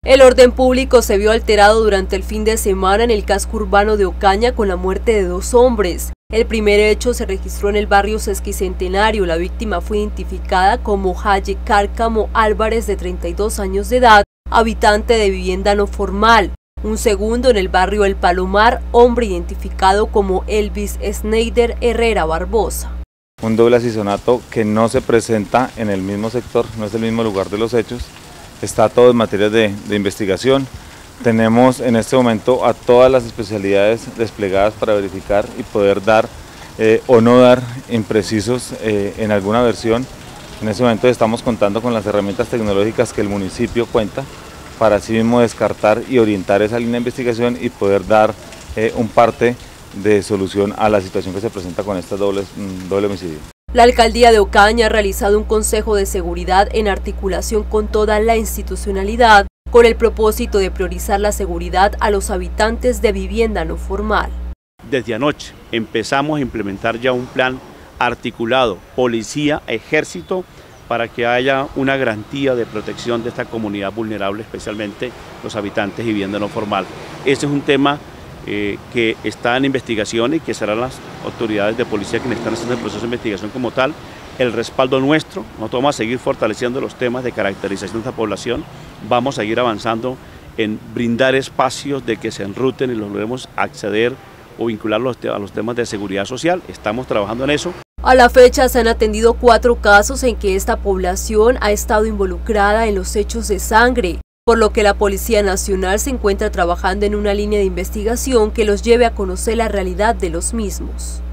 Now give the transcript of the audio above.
El orden público se vio alterado durante el fin de semana en el casco urbano de Ocaña con la muerte de 2 hombres. El primer hecho se registró en el barrio Sesquicentenario. La víctima fue identificada como Jaye Cárcamo Álvarez, de 32 años de edad, habitante de vivienda no formal. Un segundo en el barrio El Palomar, hombre identificado como Elvis Schneider Herrera Barbosa. Un doble asesinato que no se presenta en el mismo sector, no es el mismo lugar de los hechos. Está todo en materia de investigación. Tenemos en este momento a todas las especialidades desplegadas para verificar y poder dar o no dar imprecisos en alguna versión. En este momento estamos contando con las herramientas tecnológicas que el municipio cuenta para así mismo descartar y orientar esa línea de investigación y poder dar un parte de solución a la situación que se presenta con este doble homicidio. La alcaldía de Ocaña ha realizado un consejo de seguridad en articulación con toda la institucionalidad, con el propósito de priorizar la seguridad a los habitantes de vivienda no formal. Desde anoche empezamos a implementar ya un plan articulado, policía, ejército, para que haya una garantía de protección de esta comunidad vulnerable, especialmente los habitantes de vivienda no formal. Ese es un tema que está en investigación y que serán las autoridades de policía quienes están haciendo el proceso de investigación como tal. El respaldo nuestro, nosotros vamos a seguir fortaleciendo los temas de caracterización de esta población, vamos a seguir avanzando en brindar espacios de que se enruten y los logremos acceder o vincularlos a los temas de seguridad social. Estamos trabajando en eso. A la fecha se han atendido 4 casos en que esta población ha estado involucrada en los hechos de sangre, por lo que la Policía Nacional se encuentra trabajando en una línea de investigación que los lleve a conocer la realidad de los mismos.